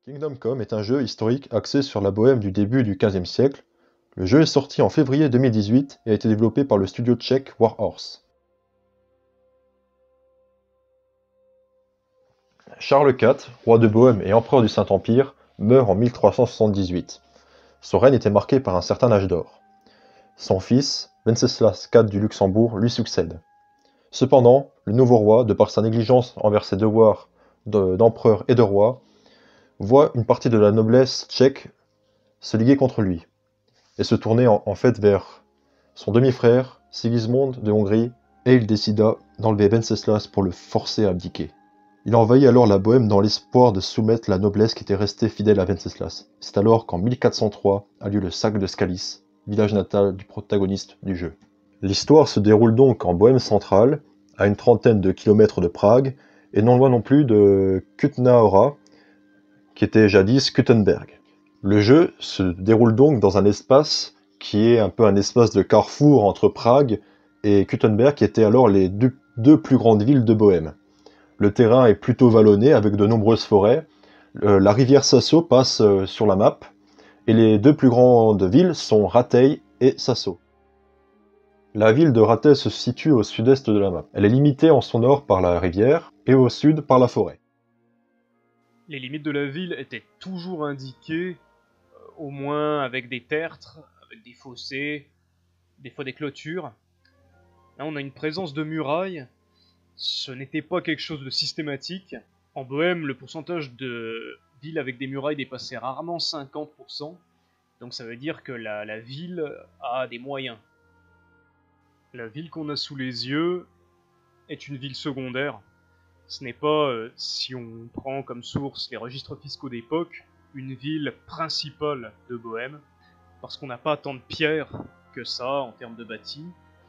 Kingdom Come est un jeu historique axé sur la Bohème du début du XVe siècle. Le jeu est sorti en février 2018 et a été développé par le studio tchèque Warhorse. Charles IV, roi de Bohême et empereur du Saint-Empire, meurt en 1378. Son règne était marqué par un certain âge d'or. Son fils, Venceslas IV du Luxembourg, lui succède. Cependant, le nouveau roi, de par sa négligence envers ses devoirs d'empereur et de roi, voit une partie de la noblesse tchèque se liguer contre lui et se tourner en fait vers son demi-frère, Sigismond de Hongrie, et il décida d'enlever Venceslas pour le forcer à abdiquer. Il envahit alors la Bohême dans l'espoir de soumettre la noblesse qui était restée fidèle à Venceslas. C'est alors qu'en 1403 a lieu le sac de Skalis, village natal du protagoniste du jeu. L'histoire se déroule donc en Bohême centrale, à une trentaine de kilomètres de Prague, et non loin non plus de Kutná-Hora, qui était jadis Kuttenberg. Le jeu se déroule donc dans un espace qui est un peu un espace de carrefour entre Prague et Kuttenberg, qui étaient alors les deux plus grandes villes de Bohême. Le terrain est plutôt vallonné avec de nombreuses forêts. La rivière Sasso passe sur la map et les deux plus grandes villes sont Ratay et Sasso. La ville de Ratay se situe au sud-est de la map. Elle est limitée en son nord par la rivière et au sud par la forêt. Les limites de la ville étaient toujours indiquées, au moins avec des tertres, avec des fossés, des fois des clôtures. Là, on a une présence de murailles. Ce n'était pas quelque chose de systématique. En Bohême, le pourcentage de villes avec des murailles dépassait rarement 50%. Donc ça veut dire que la ville a des moyens. La ville qu'on a sous les yeux est une ville secondaire. Ce n'est pas, si on prend comme source les registres fiscaux d'époque, une ville principale de Bohême, parce qu'on n'a pas tant de pierres que ça en termes de bâti.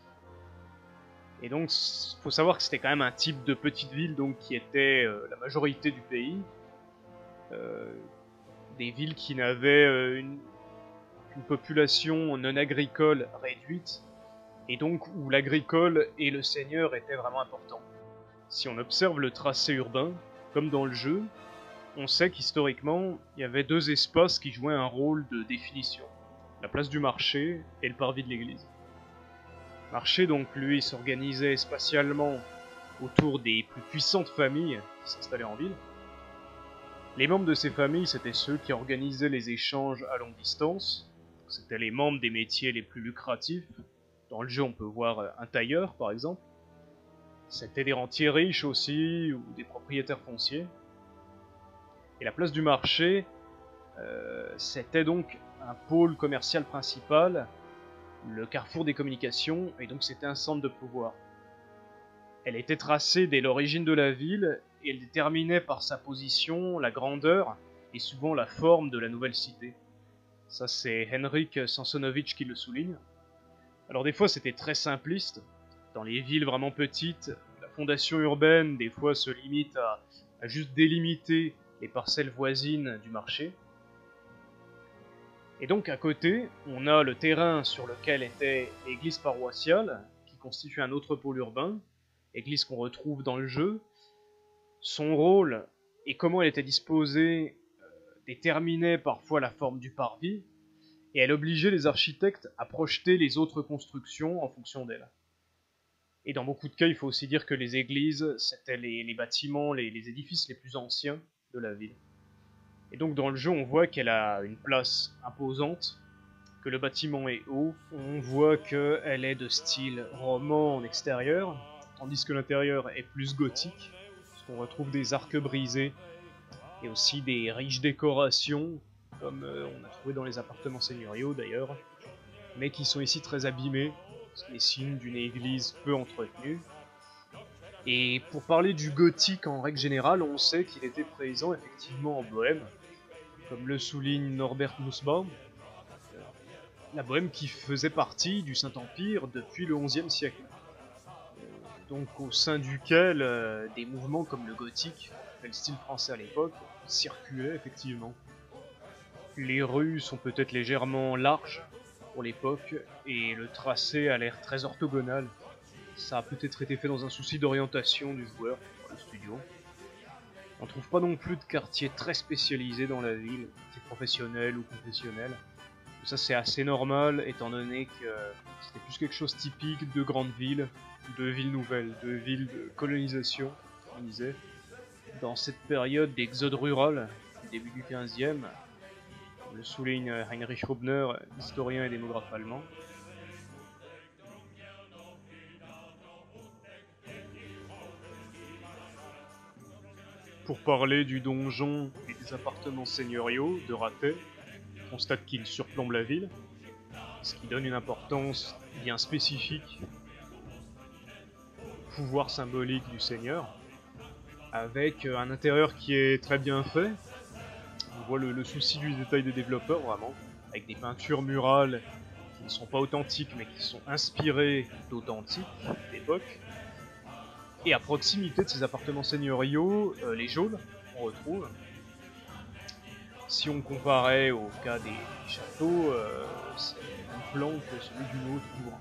Et donc, faut savoir que c'était quand même un type de petite ville donc qui était la majorité du pays. Euh, des villes qui n'avaient une population non agricole réduite, et donc où l'agricole et le seigneur étaient vraiment importants. Si on observe le tracé urbain, comme dans le jeu, on sait qu'historiquement, il y avait deux espaces qui jouaient un rôle de définition. La place du marché et le parvis de l'église. Le marché, donc, lui, s'organisait spatialement autour des plus puissantes familles qui s'installaient en ville. Les membres de ces familles, c'était ceux qui organisaient les échanges à longue distance. C'était les membres des métiers les plus lucratifs. Dans le jeu, on peut voir un tailleur, par exemple. C'était des rentiers riches aussi, ou des propriétaires fonciers. Et la place du marché, c'était donc un pôle commercial principal, le carrefour des communications, et donc c'était un centre de pouvoir. Elle était tracée dès l'origine de la ville, et elle déterminait par sa position, la grandeur, et souvent la forme de la nouvelle cité. Ça c'est Henrik Sansonovitch qui le souligne. Alors des fois c'était très simpliste. Dans les villes vraiment petites, la fondation urbaine des fois se limite à juste délimiter les parcelles voisines du marché. Et donc à côté, on a le terrain sur lequel était l'église paroissiale, qui constitue un autre pôle urbain, église qu'on retrouve dans le jeu. Son rôle et comment elle était disposée déterminait parfois la forme du parvis, et elle obligeait les architectes à projeter les autres constructions en fonction d'elle. Et dans beaucoup de cas, il faut aussi dire que les églises, c'était les bâtiments, les édifices les plus anciens de la ville. Et donc dans le jeu, on voit qu'elle a une place imposante, que le bâtiment est haut, on voit qu'elle est de style roman en extérieur, tandis que l'intérieur est plus gothique, puisqu'on retrouve des arcs brisés, et aussi des riches décorations, comme on a trouvé dans les appartements seigneuriaux d'ailleurs, mais qui sont ici très abîmés, les signes d'une église peu entretenue. Et pour parler du gothique en règle générale, on sait qu'il était présent effectivement en Bohême, comme le souligne Norbert Nussbaum, la Bohême qui faisait partie du Saint-Empire depuis le XIe siècle. Donc au sein duquel des mouvements comme le gothique, le style français à l'époque, circulaient effectivement. Les rues sont peut-être légèrement larges pour l'époque, et le tracé a l'air très ça a peut-être été fait dans un souci d'orientation du joueur par le studio. On trouve pas non plus de quartier très spécialisé dans la ville, c'est professionnel ou confessionnel. Ça c'est assez normal étant donné que c'était plus quelque chose typique de grandes villes, de villes nouvelles, de villes de colonisation, comme on disait. Dans cette période d'exode rural, début du 15e, comme le souligne Heinrich Rubner, historien et démographe allemand. Pour parler du donjon et des appartements seigneuriaux de Ratet, on constate qu'ils surplombent la ville, ce qui donne une importance bien spécifique au pouvoir symbolique du seigneur, avec un intérieur qui est très bien fait. On voit le souci du détail des développeurs vraiment, avec des peintures murales qui ne sont pas authentiques mais qui sont inspirées d'authentiques d'époque. Et à proximité de ces appartements seigneuriaux, les geôles qu'on retrouve. Si on comparait au cas des châteaux, c'est un plan que celui d'une autre cour.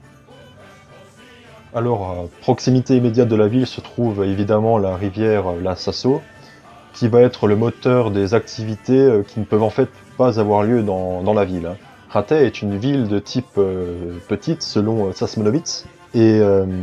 Alors, à proximité immédiate de la ville se trouve évidemment la rivière l'Insasso, qui va être le moteur des activités qui ne peuvent en fait pas avoir lieu dans la ville. Ratet est une ville de type petite selon Sasmanovitz, et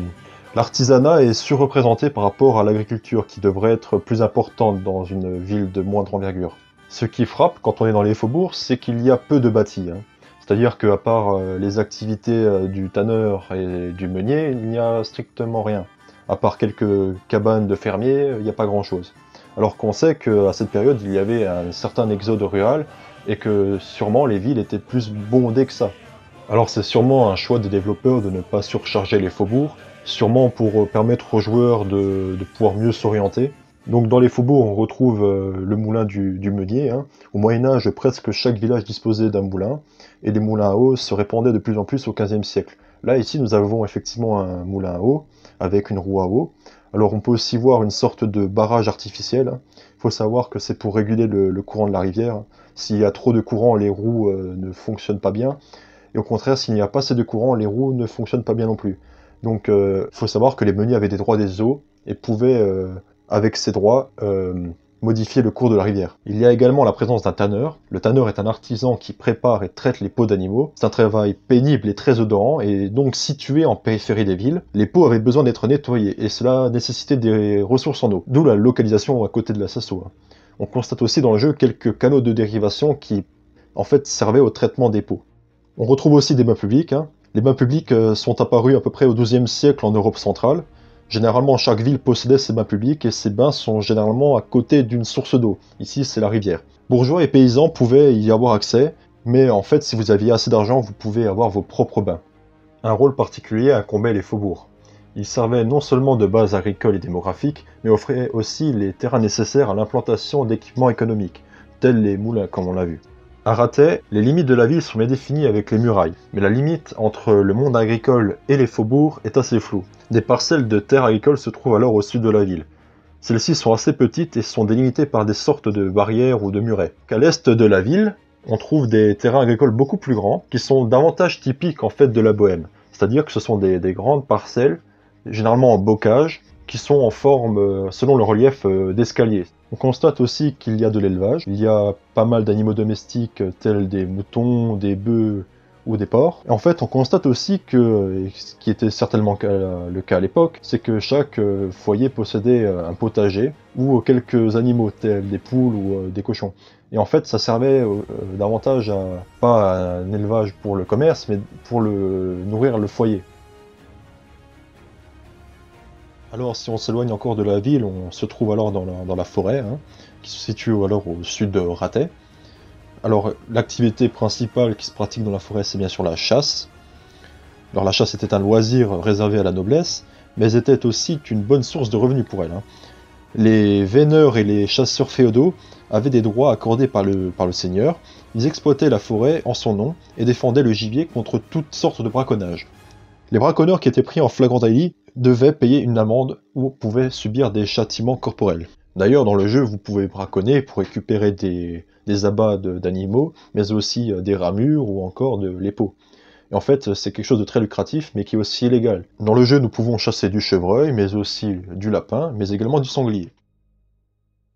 l'artisanat est surreprésenté par rapport à l'agriculture qui devrait être plus importante dans une ville de moindre envergure. Ce qui frappe quand on est dans les faubourgs, c'est qu'il y a peu de bâtis. C'est-à-dire qu'à part les activités du tanneur et du meunier, il n'y a strictement rien. À part quelques cabanes de fermiers, il n'y a pas grand-chose. Alors qu'on sait qu'à cette période, il y avait un certain exode rural et que sûrement les villes étaient plus bondées que ça. Alors c'est sûrement un choix des développeurs de ne pas surcharger les faubourgs, sûrement pour permettre aux joueurs de pouvoir mieux s'orienter. Donc dans les faubourgs, on retrouve le moulin du meunier. Au Moyen-Âge, presque chaque village disposait d'un moulin, et les moulins à eau se répandaient de plus en plus au XVe siècle. Là, ici, nous avons effectivement un moulin à eau, avec une roue à eau. Alors on peut aussi voir une sorte de barrage artificiel. Il faut savoir que c'est pour réguler le courant de la rivière. S'il y a trop de courant, les roues ne fonctionnent pas bien. Et au contraire, s'il n'y a pas assez de courant, les roues ne fonctionnent pas bien non plus. Donc il faut savoir que les meuniers avaient des droits des eaux, et pouvaient... avec ces droits, modifier le cours de la rivière. Il y a également la présence d'un tanneur. Le tanneur est un artisan qui prépare et traite les peaux d'animaux. C'est un travail pénible et très odorant, et donc situé en périphérie des villes. Les peaux avaient besoin d'être nettoyées, et cela nécessitait des ressources en eau, d'où la localisation à côté de la Sasso. On constate aussi dans le jeu quelques canaux de dérivation qui, en fait, servaient au traitement des peaux. On retrouve aussi des bains publics. Les bains publics sont apparus à peu près au XIIe siècle en Europe centrale. Généralement, chaque ville possédait ses bains publics, et ces bains sont généralement à côté d'une source d'eau. Ici, c'est la rivière. Bourgeois et paysans pouvaient y avoir accès, mais en fait, si vous aviez assez d'argent, vous pouvez avoir vos propres bains. Un rôle particulier incombeait les faubourgs. Ils servaient non seulement de base agricole et démographique, mais offraient aussi les terrains nécessaires à l'implantation d'équipements économiques, tels les moulins, comme on l'a vu. À Ratet, les limites de la ville sont bien définies avec les murailles, mais la limite entre le monde agricole et les faubourgs est assez floue. Des parcelles de terres agricoles se trouvent alors au sud de la ville. Celles-ci sont assez petites et sont délimitées par des sortes de barrières ou de murets. Qu'à l'est de la ville, on trouve des terrains agricoles beaucoup plus grands, qui sont davantage typiques en fait de la Bohème. C'est-à-dire que ce sont des grandes parcelles, généralement en bocage, qui sont en forme, selon le relief, d'escalier. On constate aussi qu'il y a de l'élevage. Il y a pas mal d'animaux domestiques tels des moutons, des bœufs ou des porcs. Et en fait, on constate aussi que, ce qui était certainement le cas à l'époque, c'est que chaque foyer possédait un potager ou quelques animaux tels des poules ou des cochons. Et en fait, ça servait davantage pas à un élevage pour le commerce, mais pour nourrir le foyer. Alors, si on s'éloigne encore de la ville, on se trouve alors dans la forêt, qui se situe alors au sud de Ratet. Alors, l'activité principale qui se pratique dans la forêt, c'est bien sûr la chasse. Alors, la chasse était un loisir réservé à la noblesse, mais était aussi une bonne source de revenus pour elle. Les veineurs et les chasseurs féodaux avaient des droits accordés par le seigneur. Ils exploitaient la forêt en son nom et défendaient le gibier contre toutes sortes de braconnage. Les braconneurs qui étaient pris en flagrant délit devaient payer une amende ou pouvaient subir des châtiments corporels. D'ailleurs, dans le jeu, vous pouvez braconner pour récupérer des abats d'animaux, mais aussi des ramures ou encore de l'épeau. Et en fait, c'est quelque chose de très lucratif, mais qui est aussi illégal. Dans le jeu, nous pouvons chasser du chevreuil, mais aussi du lapin, mais également du sanglier.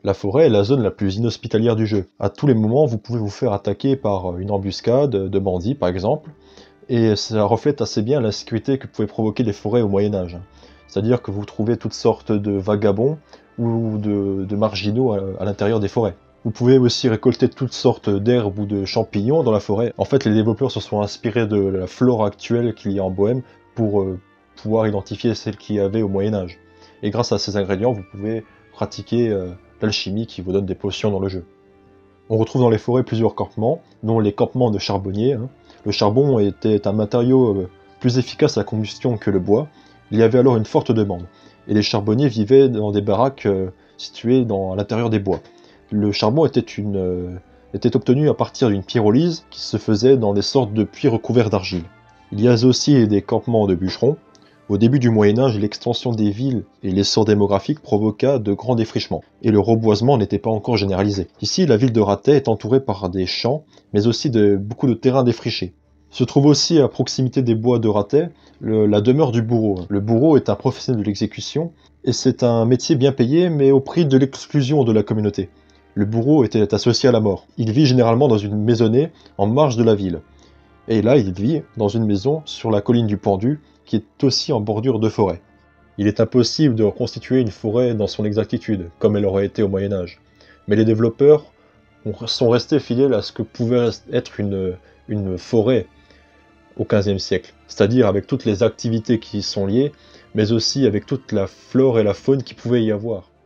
La forêt est la zone la plus inhospitalière du jeu. À tous les moments, vous pouvez vous faire attaquer par une embuscade de bandits, par exemple, et ça reflète assez bien la sécurité que pouvaient provoquer les forêts au Moyen-Âge. C'est-à-dire que vous trouvez toutes sortes de vagabonds ou de marginaux à l'intérieur des forêts. Vous pouvez aussi récolter toutes sortes d'herbes ou de champignons dans la forêt. En fait, les développeurs se sont inspirés de la flore actuelle qu'il y a en Bohème pour pouvoir identifier celle qu'il y avait au Moyen-Âge. Et grâce à ces ingrédients, vous pouvez pratiquer l'alchimie qui vous donne des potions dans le jeu. On retrouve dans les forêts plusieurs campements, dont les campements de charbonniers. Le charbon était un matériau plus efficace à la combustion que le bois. Il y avait alors une forte demande, et les charbonniers vivaient dans des baraques situées à l'intérieur des bois. Le charbon était obtenu à partir d'une pyrolyse qui se faisait dans des sortes de puits recouverts d'argile. Il y a aussi des campements de bûcherons. Au début du Moyen-Âge, l'extension des villes et l'essor démographique provoqua de grands défrichements, et le reboisement n'était pas encore généralisé. Ici, la ville de Rathais est entourée par des champs, mais aussi beaucoup de terrains défrichés. Se trouve aussi à proximité des bois de Rathais la demeure du bourreau. Le bourreau est un professionnel de l'exécution, et c'est un métier bien payé, mais au prix de l'exclusion de la communauté. Le bourreau était associé à la mort. Il vit généralement dans une maisonnée en marge de la ville. Et là, il vit dans une maison sur la colline du Pendu, qui est aussi en bordure de forêt. Il est impossible de reconstituer une forêt dans son exactitude, comme elle aurait été au Moyen-Âge. Mais les développeurs sont restés fidèles à ce que pouvait être une forêt au XVe siècle, c'est-à-dire avec toutes les activités qui y sont liées, mais aussi avec toute la flore et la faune qui pouvait y avoir.